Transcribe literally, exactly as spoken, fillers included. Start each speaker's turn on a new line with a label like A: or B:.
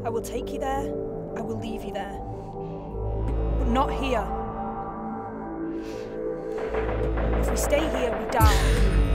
A: I will take you there, I will leave you there. But not here. If we stay here, we die.